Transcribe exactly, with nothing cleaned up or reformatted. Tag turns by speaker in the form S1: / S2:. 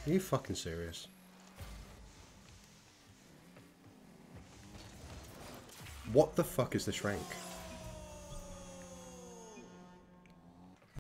S1: Are you fucking serious? What the fuck is this rank?